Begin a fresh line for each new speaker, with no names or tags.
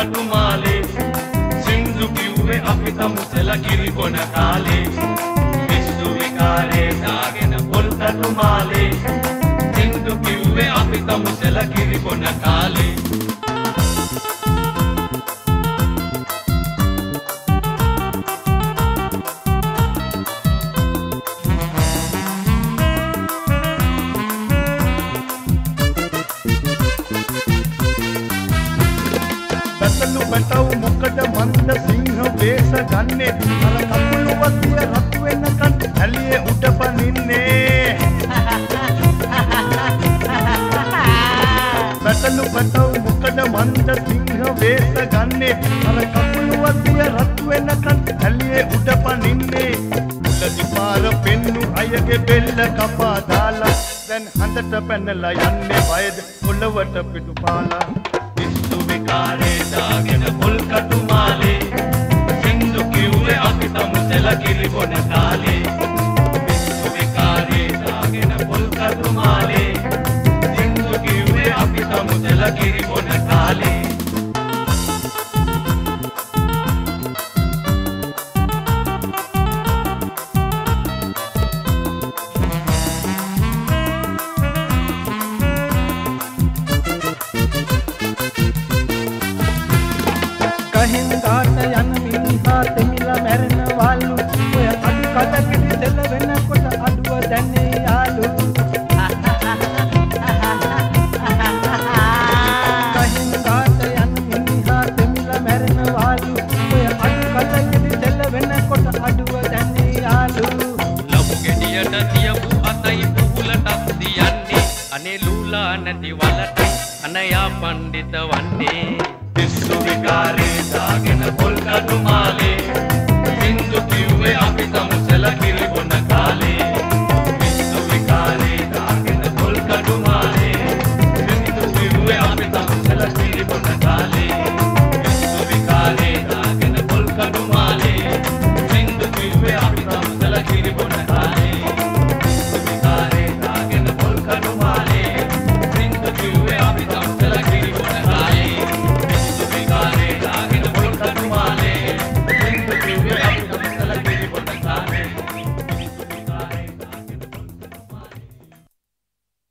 කටු මාලේ සින්දු කිව්වේ අපි තමුසලා කිරි බොන කාලේ පිස්සු විකාරේ දාගෙන පොල් කටු මාලේ සින්දු කිව්වේ අපි තමුසලා කිරි බොන කාලේ
බටව මොකද මන්ද සිංහ වේස ගන්නේ අර කකුළු වදිය රත් වෙනකන් ඇලියේ උඩ පනින්නේ බටව මොකද මන්ද සිංහ වේස ගන්නේ අර කකුළු වදිය රත් වෙනකන් ඇලියේ උඩ පනින්නේ උඩදි පාර පෙන්නු අයගේ බෙල්ල කපා දාලා දැන් හඳට පැනලා යන්නේ වයද පොළවට පිටු පාලා විකාරේ දාගෙන පොල් කටු මාලේ සින්දු කිව්වේ අපි තමුසලා කිරි බොන කාලේ විකාරේ දාගෙන පොල් කටු මාලේ සින්දු කිව්වේ අපි තමුසලා කිරි බොන කාලේ
හින්දාට යන මිනිහා තෙමිලා මැරෙනවලු ඔය අඩු කඩකින් දෙල වෙනකොට අඩුව දැන්නේ යාලු හින්දාට යන මිනිහා තෙමිලා මැරෙනවලු ඔය අඩු කඩකින් දෙල වෙනකොට අඩුව දැන්නේ යාලු
ලබු ගෙඩියට තියපු අතයි පුහුලටත් දියන්නේ අනේ ලූලා නැති වලටයි අනයා පණ්ඩිත වන්නේ පිස්සු විකාරේ දාගෙන පොල් කටු මාලේ සින්දු කිව්වේ අපි තමුසලා කිරි බොන කාලේ